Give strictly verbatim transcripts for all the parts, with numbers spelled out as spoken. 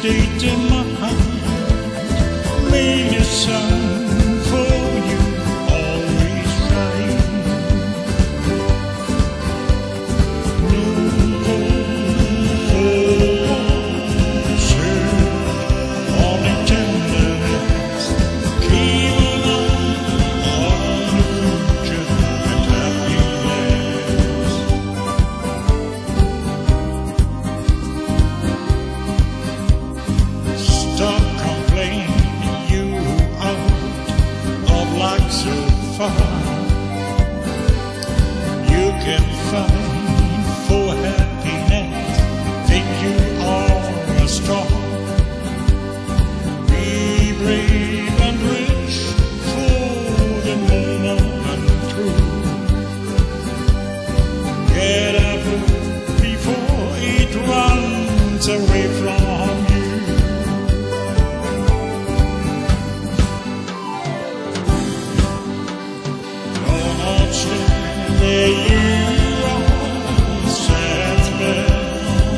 state in my heart, made a sun for you, always shine. No answer, only tenderness, keep an eye on the future and happiness. Stop complaining, you out of luck so far. You can find for happiness, think you are a star. Be brave and rich for the moment through. Get up before it runs away from you. Don't stand there, you are sad man.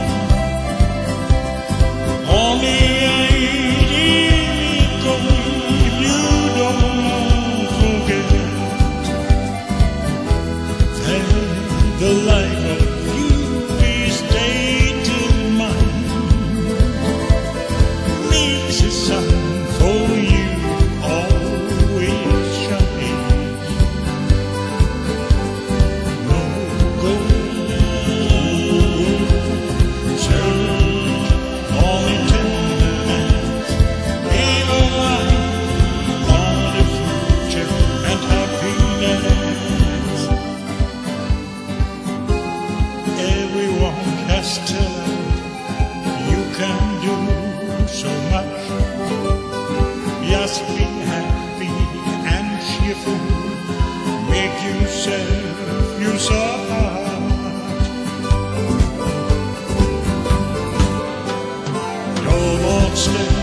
Only eight years ago, if you don't forget that the life of you is state of mind, makes a sun for you, always shine. No gold, search, only tenderness, give a light on the future and happiness. Everyone has talent, you can do so much. Just be happy and cheerful, make yourself use of heart. Don't stay